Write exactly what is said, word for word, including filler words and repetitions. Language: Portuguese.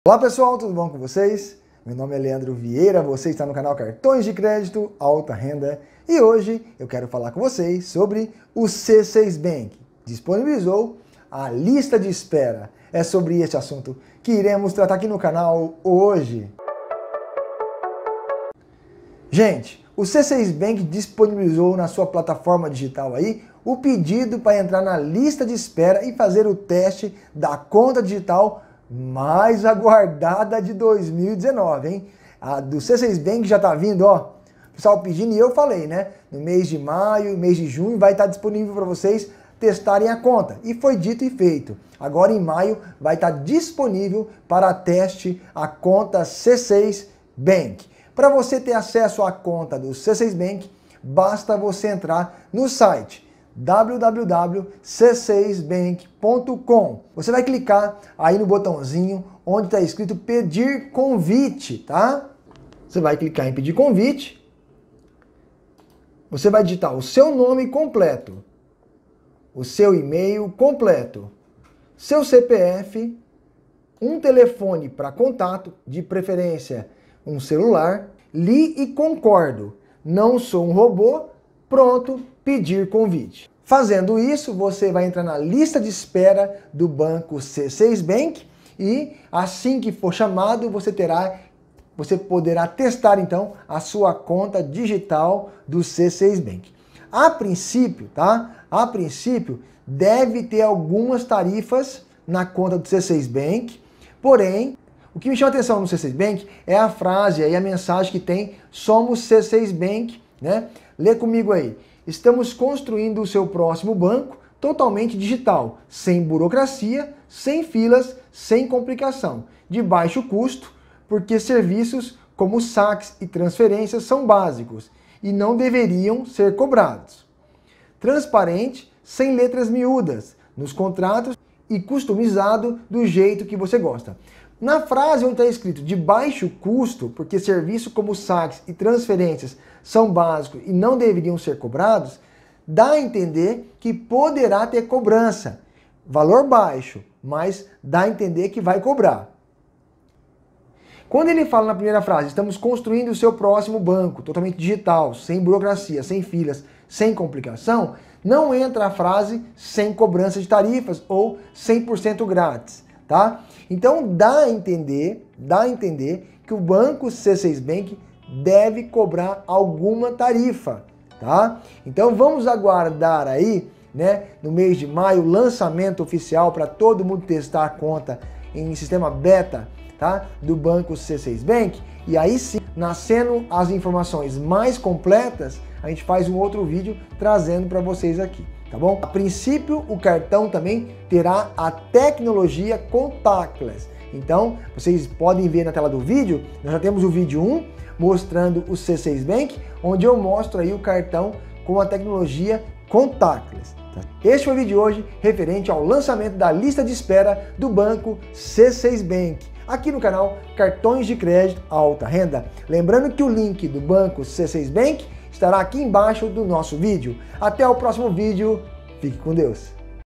Olá pessoal, tudo bom com vocês? Meu nome é Leandro Vieira, você está no canal Cartões de Crédito Alta Renda e hoje eu quero falar com vocês sobre o C seis Bank. Disponibilizou a lista de espera. É sobre este assunto que iremos tratar aqui no canal hoje. Gente, o C seis Bank disponibilizou na sua plataforma digital aí o pedido para entrar na lista de espera e fazer o teste da conta digital mais aguardada de dois mil e dezenove, hein? A do C seis Bank já tá vindo, ó. O pessoal pedindo e eu falei, né? No mês de maio, mês de junho vai estar disponível para vocês testarem a conta. E foi dito e feito. Agora em maio vai estar disponível para teste a conta C seis Bank. Para você ter acesso à conta do C seis Bank, basta você entrar no site w w w ponto c seis bank ponto com. Você vai clicar aí no botãozinho onde está escrito pedir convite, tá? Você vai clicar em pedir convite. Você vai digitar o seu nome completo, o seu e-mail completo, seu C P F, um telefone para contato, de preferência um celular, li e concordo, não sou um robô, pronto, pedir convite. Fazendo isso, você vai entrar na lista de espera do banco C seis Bank e assim que for chamado, você terá, você poderá testar então a sua conta digital do C seis Bank. A princípio, tá? A princípio, deve ter algumas tarifas na conta do C seis Bank, porém, o que me chama atenção no C seis Bank é a frase e a mensagem que tem "Somos C seis Bank", né? Lê comigo aí. Estamos construindo o seu próximo banco totalmente digital, sem burocracia, sem filas, sem complicação, de baixo custo, porque serviços como saques e transferências são básicos e não deveriam ser cobrados. Transparente, sem letras miúdas, nos contratos e customizado do jeito que você gosta. Na frase onde está escrito de baixo custo, porque serviços como saques e transferências são básicos e não deveriam ser cobrados, dá a entender que poderá ter cobrança. Valor baixo, mas dá a entender que vai cobrar. Quando ele fala na primeira frase, estamos construindo o seu próximo banco, totalmente digital, sem burocracia, sem filas, sem complicação, não entra a frase sem cobrança de tarifas ou cem por cento grátis. Tá? Então dá a entender, dá a entender que o banco C seis Bank deve cobrar alguma tarifa, tá? Então vamos aguardar aí, né, no mês de maio, lançamento oficial para todo mundo testar a conta em sistema beta, tá, do banco C seis Bank, e aí sim, nascendo as informações mais completas, a gente faz um outro vídeo trazendo para vocês aqui. Tá bom? A princípio, o cartão também terá a tecnologia contactless. Então, vocês podem ver na tela do vídeo, nós já temos o vídeo um mostrando o C seis Bank, onde eu mostro aí o cartão com a tecnologia contactless. Este foi o vídeo de hoje referente ao lançamento da lista de espera do banco C seis Bank, aqui no canal Cartões de Crédito Alta Renda. Lembrando que o link do banco C seis Bank estará aqui embaixo do nosso vídeo. Até o próximo vídeo. Fique com Deus.